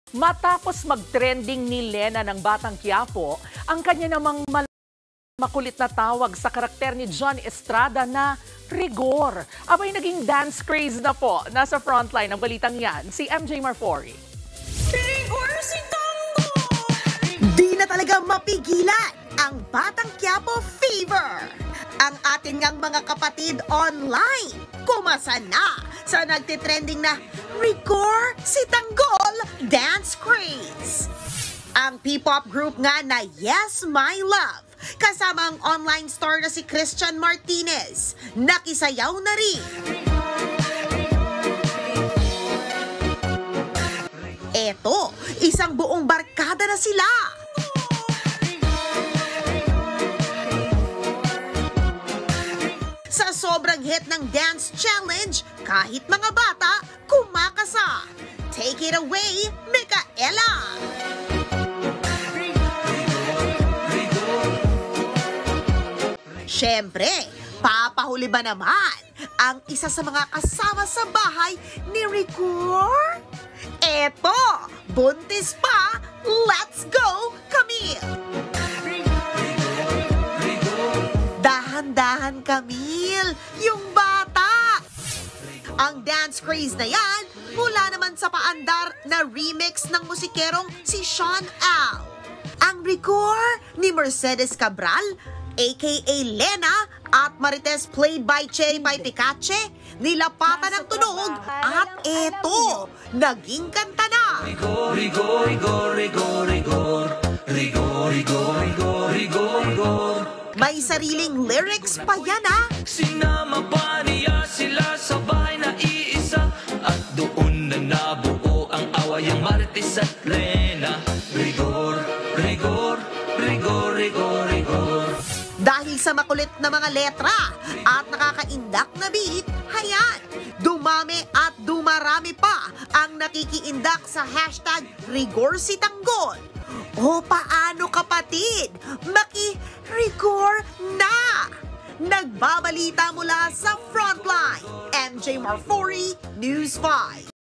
Matapos mag-trending ni Lena ng Batang Quiapo, ang kanya namang makulit na tawag sa karakter ni John Estrada na Rigor. Abay naging dance craze na po. Nasa frontline ng balitang yan, si MJ Marfori. Rigor si Tango! Di na talaga mapigilan ang Batang Quiapo fever. Ang ating ngang mga kapatid online, kumasa na sa nagtitrending na Rigor si Tanggol Dance Craze. Ang P-pop group nga na Yes My Love, kasama ang online star na si Christian Martinez, nakisayaw na rin. Eto, isang buong barkada na sila. Sa sobrang hit ng dance challenge, kahit mga bata, kumakasa. Take it away, Micaela! Siyempre, papahuli ba naman ang isa sa mga kasama sa bahay ni Rigor? Eto, buntis pa, let's go, Camille! Dahan-dahan, Camille, yung bata! Ang dance craze na yan, mula naman sa paandar na remix ng musikerong si Sean Al. Ang Rigor ni Mercedes Cabral, aka Lena, at Marites played by Cherry Pie Picache, nilapatan ng tunog at eto, naging kanta na. Rigor, rigor, rigor, rigor, rigor, rigor, rigor, rigor, rigor, rigor. May sariling lyrics pa yan, ha? Sinama pa niya sila sa bahay na iisa, at doon na nabuo ang awayang Marites at Lena. Rigor, rigor, rigor, rigor, rigor. Dahil sa makulit na mga letra at nakakaindak na beat, hayan, dumami at dumarami pa ang nakikiindak sa hashtag Rigor si Tanggol. O paano, kapatid? Maki-Rigor na! Nagbabalita mula sa Frontline, MJ Marfori, News 5.